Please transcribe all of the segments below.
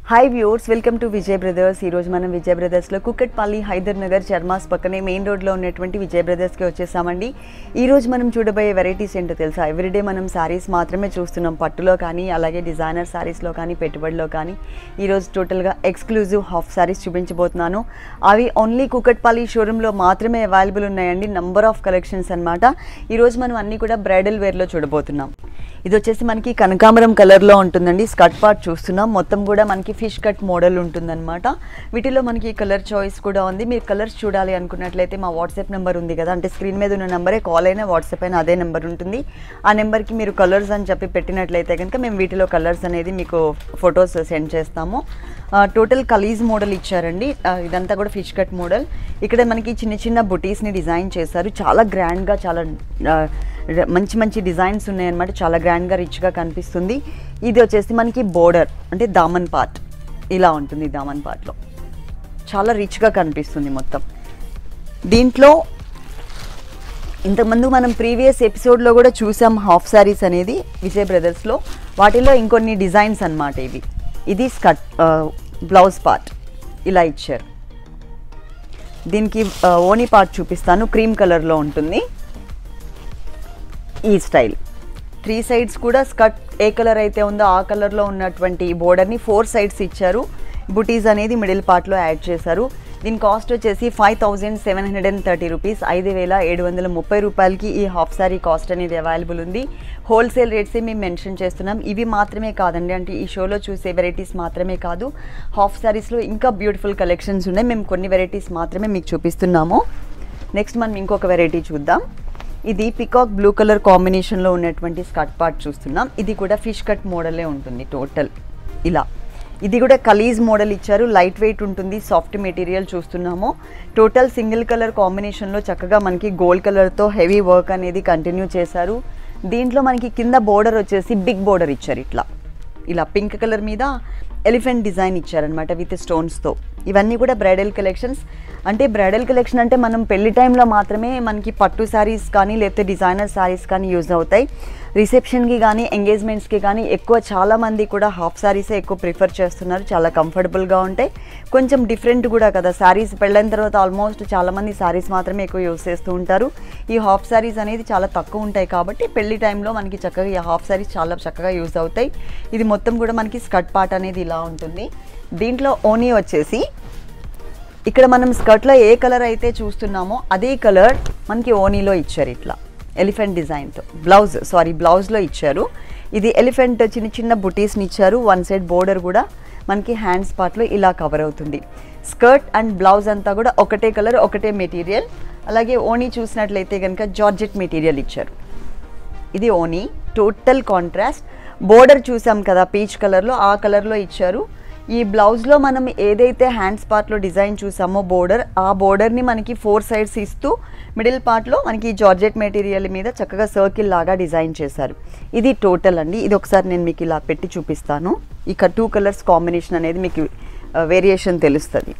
Hi viewers, welcome to Vijay brothers. ఈరోజు మనం విజయ్ బ్రదర్స్లో కుక్కట్పల్లి, హైదర్ నగర్, చర్మాస్ పక్కనే మెయిన్ రోడ్లో ఉన్నటువంటి విజయ్ బ్రదర్స్కి వచ్చేసామండి. ఈరోజు మనం చూడబోయే వెరైటీస్ ఏంటో తెలుసా? ఎవ్రీడే మనం శారీస్ మాత్రమే చూస్తున్నాం, పట్టులో కానీ అలాగే డిజైనర్ శారీస్లో కానీ పెట్టుబడిలో కానీ. ఈరోజు టోటల్గా ఎక్స్క్లూజివ్ హాఫ్ శారీస్ చూపించబోతున్నాను. అవి ఓన్లీ కుక్కట్పల్లి షోరూంలో మాత్రమే అవైలబుల్ ఉన్నాయండి. నంబర్ ఆఫ్ కలెక్షన్స్ అనమాట. ఈరోజు మనం అన్నీ కూడా బ్రైడల్ వేర్లో చూడబోతున్నాం. ఇది వచ్చేసి మనకి కనకాంబరం కలర్లో ఉంటుందండి. స్కర్ట్ పార్ట్ చూస్తున్నాం, మొత్తం కూడా మనకి ఫిష్ కట్ మోడల్ ఉంటుందన్నమాట. వీటిలో మనకి కలర్ చాయిస్ కూడా ఉంది. మీరు కలర్స్ చూడాలి అనుకున్నట్లయితే మా వాట్సాప్ నెంబర్ ఉంది కదా, అంటే స్క్రీన్ మీద ఉన్న నెంబరే, కాల్ అయినా వాట్సాప్ అయినా అదే నెంబర్ ఉంటుంది. ఆ నెంబర్కి మీరు కలర్స్ అని చెప్పి పెట్టినట్లయితే కనుక మేము వీటిలో కలర్స్ అనేది మీకు ఫొటోస్ సెండ్ చేస్తాము. టోటల్ కలీజ్ మోడల్ ఇచ్చారండి. ఇదంతా కూడా ఫిష్ కట్ మోడల్. ఇక్కడ మనకి చిన్న చిన్న బుటీస్ని డిజైన్ చేశారు. చాలా గ్రాండ్గా, చాలా మంచి మంచి డిజైన్స్ ఉన్నాయన్నమాట. చాలా గ్రాండ్గా, రిచ్గా కనిపిస్తుంది. ఇది వచ్చేసి మనకి బోర్డర్, అంటే దామన్ పార్ట్ ఇలా ఉంటుంది. దామన్ పార్ట్లో చాలా రిచ్గా కనిపిస్తుంది మొత్తం. దీంట్లో ఇంతకుముందు మనం ప్రీవియస్ ఎపిసోడ్లో కూడా చూసాం హాఫ్ శారీస్ అనేది విజయ్ బ్రదర్స్లో. వాటిలో ఇంకొన్ని డిజైన్స్ అన్నమాట ఇవి. ఇది స్కర్ట్ బ్లౌజ్ పార్ట్ ఇలా ఇచ్చారు. దీనికి ఓనీ పార్ట్ చూపిస్తాను. క్రీమ్ కలర్లో ఉంటుంది ఈ స్టైల్. 3 సైడ్స్ కూడా స్కర్ట్ ఏ కలర్ అయితే ఉందో ఆ కలర్లో ఉన్నటువంటి బోర్డర్ని 4 సైడ్స్ ఇచ్చారు. బుటీస్ అనేది మిడిల్ పార్ట్లో యాడ్ చేశారు. దీని కాస్ట్ వచ్చేసి 5730 రూపీస్, 5730 రూపాయలకి ఈ హాఫ్ శారీ కాస్ట్ అనేది అవైలబుల్ ఉంది. హోల్సేల్ రేట్సే మేము మెన్షన్ చేస్తున్నాం. ఇవి మాత్రమే కాదండి, అంటే ఈ షోలో చూసే వెరైటీస్ మాత్రమే కాదు, హాఫ్ శారీస్లో ఇంకా బ్యూటిఫుల్ కలెక్షన్స్ ఉన్నాయి. మేము కొన్ని వెరైటీస్ మాత్రమే మీకు చూపిస్తున్నాము. నెక్స్ట్ మనం ఇంకొక వెరైటీ చూద్దాం. ఇది పికాక్ బ్లూ కలర్ కాంబినేషన్లో ఉన్నటువంటి స్కర్ట్ పార్ట్ చూస్తున్నాం. ఇది కూడా ఫిష్ కట్ మోడలే ఉంటుంది టోటల్ ఇలా. ఇది కూడా కలీజ్ మోడల్ ఇచ్చారు. లైట్ వెయిట్ ఉంటుంది, సాఫ్ట్ మెటీరియల్ చూస్తున్నాము. టోటల్ సింగిల్ కలర్ కాంబినేషన్లో చక్కగా మనకి గోల్డ్ కలర్తో హెవీ వర్క్ అనేది కంటిన్యూ చేశారు. దీంట్లో మనకి కింద బోర్డర్ వచ్చేసి బిగ్ బోర్డర్ ఇచ్చారు. ఇలా పింక్ కలర్ మీద ఎలిఫెంట్ డిజైన్ ఇచ్చారనమాట విత్ స్టోన్స్తో. ఇవన్నీ కూడా బ్రైడల్ కలెక్షన్స్. అంటే బ్రైడల్ కలెక్షన్ అంటే మనం పెళ్లి టైంలో మాత్రమే మనకి పట్టు శారీస్ కానీ లేకపోతే డిజైనర్ శారీస్ కానీ యూజ్ అవుతాయి. రిసెప్షన్కి కానీ ఎంగేజ్మెంట్స్కి కానీ ఎక్కువ చాలామంది కూడా హాఫ్ శారీసే ఎక్కువ ప్రిఫర్ చేస్తున్నారు. చాలా కంఫర్టబుల్గా ఉంటాయి, కొంచెం డిఫరెంట్ కూడా కదా. శారీస్ పెళ్ళైన తర్వాత ఆల్మోస్ట్ చాలామంది శారీస్ మాత్రమే ఎక్కువ యూజ్ చేస్తూ ఉంటారు. ఈ హాఫ్ శారీస్ అనేది చాలా తక్కువ ఉంటాయి కాబట్టి పెళ్లి టైంలో మనకి చక్కగా ఈ హాఫ్ శారీస్ చాలా చక్కగా యూజ్ అవుతాయి. ఇది మొత్తం కూడా మనకి స్కర్ట్ పార్ట్ అనేది ఇలా ఉంటుంది. దీంట్లో ఓనీ వచ్చేసి ఇక్కడ మనం స్కర్ట్లో ఏ కలర్ అయితే చూస్తున్నామో అదే కలర్ మనకి ఓనీలో ఇచ్చారు. ఇట్లా ఎలిఫెంట్ డిజైన్తో బ్లౌజ్లో ఇచ్చారు. ఇది ఎలిఫెంట్ చిన్న చిన్న బుటీస్ని ఇచ్చారు. 1 సైడ్ బోర్డర్ కూడా మనకి హ్యాండ్స్ పార్ట్లో ఇలా కవర్ అవుతుంది. స్కర్ట్ అండ్ బ్లౌజ్ అంతా కూడా ఒకటే కలర్, ఒకటే మెటీరియల్. అలాగే ఓనీ చూసినట్లయితే కనుక జార్జెట్ మెటీరియల్ ఇచ్చారు. ఇది ఓనీ టోటల్ కాంట్రాస్ట్. బోర్డర్ చూసాం కదా పీచ్ కలర్లో, ఆ కలర్లో ఇచ్చారు. ఈ బ్లౌజ్లో మనం ఏదైతే హ్యాండ్స్ పార్ట్లో డిజైన్ చూసామో బోర్డర్, ఆ బోర్డర్ని మనకి 4 సైడ్స్ ఇస్తూ మిడిల్ పార్ట్లో మనకి జార్జెట్ మెటీరియల్ మీద చక్కగా సర్కిల్ లాగా డిజైన్ చేశారు. ఇది టోటల్ అండి. ఇది ఒకసారి నేను మీకు ఇలా పెట్టి చూపిస్తాను. ఇక 2 కలర్స్ కాంబినేషన్ అనేది మీకు వేరియేషన్ తెలుస్తుంది.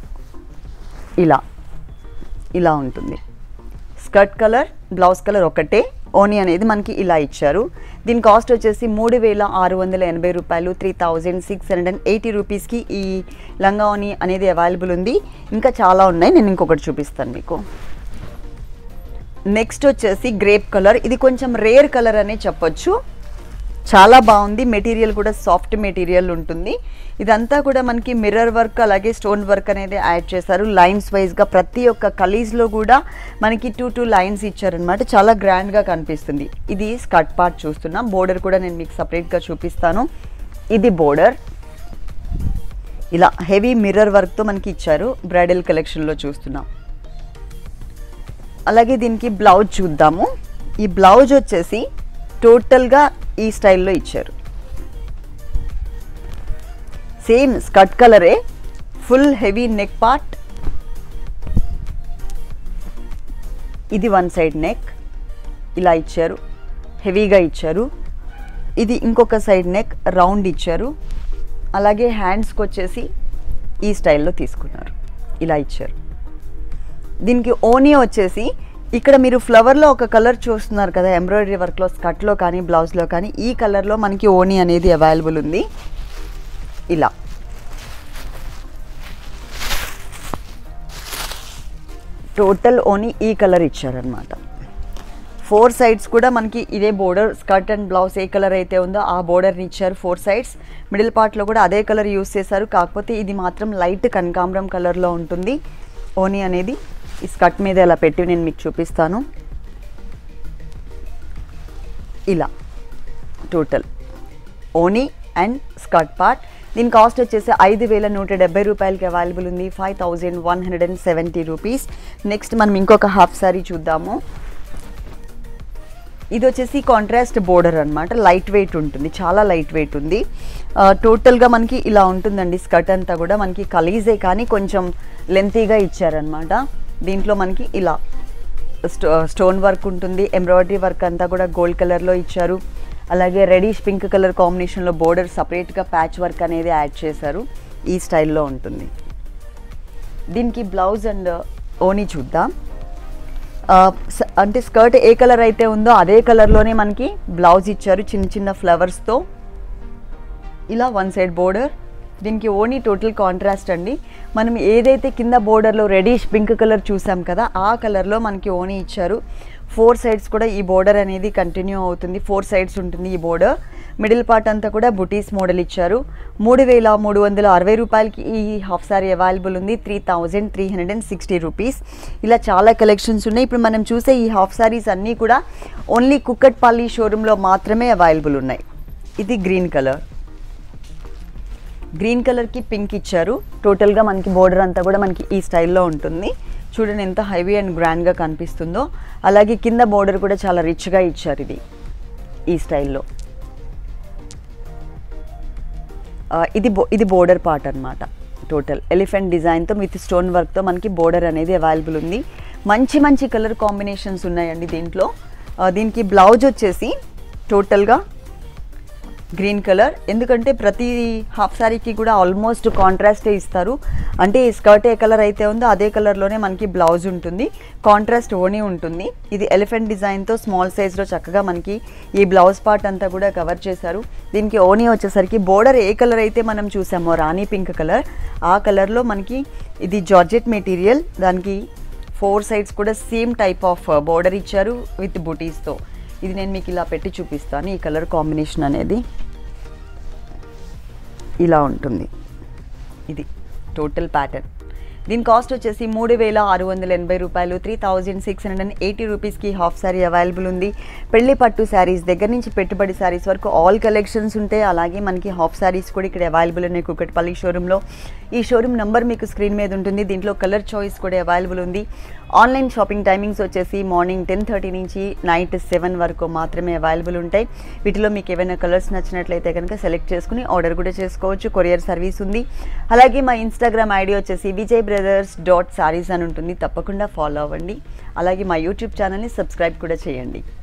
ఇలా ఉంటుంది. స్కర్ట్ కలర్, బ్లౌజ్ కలర్ ఒకటే. ఓనీ అనేది మనకి ఇలా ఇచ్చారు. దీని కాస్ట్ వచ్చేసి 3680 రూపాయలు, 3680 రూపీస్కి ఈ లంగా ఓనీ అనేది అవైలబుల్ ఉంది. ఇంకా చాలా ఉన్నాయి, నేను ఇంకొకటి చూపిస్తాను మీకు. నెక్స్ట్ వచ్చేసి గ్రేప్ కలర్. ఇది కొంచెం రేర్ కలర్ అనే చెప్పొచ్చు. చాలా బాగుంది. మెటీరియల్ కూడా సాఫ్ట్ మెటీరియల్ ఉంటుంది. ఇదంతా కూడా మనకి మిర్రర్ వర్క్ అలాగే స్టోన్ వర్క్ అనేది యాడ్ చేశారు. లైన్స్ వైజ్గా ప్రతి ఒక్క కలీజ్లో కూడా మనకి 2 లైన్స్ ఇచ్చారనమాట. చాలా గ్రాండ్గా కనిపిస్తుంది. ఇది స్కర్ట్ పార్ట్ చూస్తున్నాం. బోర్డర్ కూడా నేను మీకు సపరేట్గా చూపిస్తాను. ఇది బోర్డర్ ఇలా హెవీ మిర్రర్ వర్క్తో మనకి ఇచ్చారు. బ్రైడల్ కలెక్షన్లో చూస్తున్నాం. అలాగే దీనికి బ్లౌజ్ చూద్దాము. ఈ బ్లౌజ్ వచ్చేసి టోటల్గా ఈ స్టైల్లో ఇచ్చారు. సేమ్ స్కర్ట్ కలరే, ఫుల్ హెవీ నెక్ పార్ట్. ఇది 1 సైడ్ నెక్ ఇలా ఇచ్చారు, హెవీగా ఇచ్చారు. ఇది ఇంకొక సైడ్ నెక్ రౌండ్ ఇచ్చారు. అలాగే హ్యాండ్స్కి వచ్చేసి ఈ స్టైల్లో తీసుకున్నారు, ఇలా ఇచ్చారు. దీనికి ఓనీ వచ్చేసి ఇక్కడ మీరు ఫ్లవర్లో ఒక కలర్ చూస్తున్నారు కదా, ఎంబ్రాయిడరీ వర్క్లో స్కర్ట్లో కానీ బ్లౌజ్లో కానీ ఈ కలర్లో మనకి ఓనీ అనేది అవైలబుల్ ఉంది. ఇలా టోటల్ ఓనీ ఈ కలర్ ఇచ్చారనమాట. 4 సైడ్స్ కూడా మనకి ఇదే బోర్డర్, స్కర్ట్ అండ్ బ్లౌజ్ ఏ కలర్ అయితే ఉందో ఆ బోర్డర్ని ఇచ్చారు 4 సైడ్స్. మిడిల్ పార్ట్లో కూడా అదే కలర్ యూస్ చేశారు, కాకపోతే ఇది మాత్రం లైట్ కనకాంబరం కలర్లో ఉంటుంది ఓనీ అనేది. ఈ స్కర్ట్ మీద ఇలా పెట్టి నేను మీకు చూపిస్తాను. ఇలా టోటల్ ఓనీ అండ్ స్కర్ట్ పార్ట్. దీని కాస్ట్ వచ్చేసి 5,170 రూపాయలకి అవైలబుల్ ఉంది, 5,170 రూపీస్. నెక్స్ట్ మనం ఇంకొక హాఫ్ సారీ చూద్దాము. ఇది వచ్చేసి కాంట్రాస్ట్ బోర్డర్ అనమాట, లైట్ వెయిట్ ఉంటుంది, చాలా లైట్ వెయిట్ ఉంది. టోటల్గా మనకి ఇలా ఉంటుందండి. స్కర్ట్ అంతా కూడా మనకి కలీజే కానీ కొంచెం లెంతీగా ఇచ్చారనమాట. దీంట్లో మనకి ఇలా స్టోన్ వర్క్ ఉంటుంది, ఎంబ్రాయిడరీ వర్క్ అంతా కూడా గోల్డ్ కలర్లో ఇచ్చారు. అలాగే రెడిష్ పింక్ కలర్ కాంబినేషన్లో బోర్డర్ సపరేట్గా ప్యాచ్ వర్క్ అనేది యాడ్ చేశారు. ఈ స్టైల్లో ఉంటుంది. దీనికి బ్లౌజ్ అండ్ ఓనీ చూద్దాం. అంటే స్కర్ట్ ఏ కలర్ అయితే ఉందో అదే కలర్లోనే మనకి బ్లౌజ్ ఇచ్చారు చిన్న చిన్న ఫ్లవర్స్తో. ఇలా 1 సైడ్ బోర్డర్. దీనికి ఓనీ టోటల్ కాంట్రాస్ట్ అండి. మనం ఏదైతే కింద బోర్డర్లో రెడిష్ పింక్ కలర్ చూసాం కదా ఆ కలర్లో మనకి ఓనీ ఇచ్చారు. 4 సైడ్స్ కూడా ఈ బోర్డర్ అనేది కంటిన్యూ అవుతుంది, 4 సైడ్స్ ఉంటుంది ఈ బోర్డర్. మిడిల్ పార్ట్ అంతా కూడా బుటీస్ మోడల్ ఇచ్చారు. 3,360 రూపాయలకి ఈ హాఫ్ సారీ అవైలబుల్ ఉంది, 3,360 రూపీస్. ఇలా చాలా కలెక్షన్స్ ఉన్నాయి. ఇప్పుడు మనం చూసే ఈ హాఫ్ సారీస్ అన్నీ కూడా ఓన్లీ కుక్కట్పల్లి షోరూంలో మాత్రమే అవైలబుల్ ఉన్నాయి. ఇది గ్రీన్ కలర్, గ్రీన్ కలర్కి పింక్ ఇచ్చారు. టోటల్గా మనకి బోర్డర్ అంతా కూడా మనకి ఈ స్టైల్లో ఉంటుంది. చూడండి ఎంత హెవీ అండ్ గ్రాండ్గా కనిపిస్తుందో. అలాగే కింద బోర్డర్ కూడా చాలా రిచ్గా ఇచ్చారు ఇది ఈ స్టైల్లో. ఇది బోర్డర్ పార్ట్ అనమాట. టోటల్ ఎలిఫెంట్ డిజైన్తో విత్ స్టోన్ వర్క్తో మనకి బోర్డర్ అనేది అవైలబుల్ ఉంది. మంచి మంచి కలర్ కాంబినేషన్స్ ఉన్నాయండి దీంట్లో. దీనికి బ్లౌజ్ వచ్చేసి టోటల్గా గ్రీన్ కలర్. ఎందుకంటే ప్రతి హాఫ్ సారీకి కూడా ఆల్మోస్ట్ కాంట్రాస్టే ఇస్తారు. అంటే స్కర్ట్ ఏ కలర్ అయితే ఉందో అదే కలర్లోనే మనకి బ్లౌజ్ ఉంటుంది, కాంట్రాస్ట్ ఓనీ ఉంటుంది. ఇది ఎలిఫెంట్ డిజైన్తో స్మాల్ సైజ్లో చక్కగా మనకి ఈ బ్లౌజ్ పార్ట్ అంతా కూడా కవర్ చేశారు. దీనికి ఓనీ వచ్చేసరికి బోర్డర్ ఏ కలర్ అయితే మనం చూసామో రాణి పింక్ కలర్ ఆ కలర్లో మనకి ఇది జార్జెట్ మెటీరియల్. దానికి 4 సైడ్స్ కూడా సేమ్ టైప్ ఆఫ్ బోర్డర్ ఇచ్చారు విత్ బుటీస్తో. ఇది నేను మీకు ఇలా పెట్టి చూపిస్తాను. ఈ కలర్ కాంబినేషన్ అనేది ఇలా ఉంటుంది. ఇది టోటల్ ప్యాటర్న్. దీని కాస్ట్ వచ్చేసి 3,680 రూపాయలు, 3,680 రూపీస్కి హాఫ్ సారీ అవైలబుల్ ఉంది. పెళ్లి పట్టు శారీస్ దగ్గర నుంచి పెట్టుబడి శారీస్ వరకు ఆల్ కలెక్షన్స్ ఉంటాయి. అలాగే మనకి హాఫ్ శారీస్ కూడా ఇక్కడ అవైలబుల్ ఉన్నాయి కుక్కట్పల్లి షోరూంలో. ఈ షోరూమ్ నెంబర్ మీకు స్క్రీన్ మీద ఉంటుంది. దీంట్లో కలర్ చాయిస్ కూడా అవైలబుల్ ఉంది. ఆన్లైన్ షాపింగ్ టైమింగ్స్ వచ్చేసి మార్నింగ్ 10:30 నుంచి నైట్ 7 వరకు మాత్రమే అవైలబుల్ ఉంటాయి. వీటిలో మీకు ఏమైనా కలర్స్ నచ్చినట్లయితే కనుక సెలెక్ట్ చేసుకుని ఆర్డర్ కూడా చేసుకోవచ్చు. కొరియర్ సర్వీస్ ఉంది. అలాగే మా ఇన్స్టాగ్రామ్ ఐడి వచ్చేసి vijayBrothers.sarees అని ఉంటుంది. తప్పకుండా ఫాలో అవ్వండి. అలాగే మా యూట్యూబ్ ఛానల్ని సబ్స్క్రైబ్ కూడా చేయండి.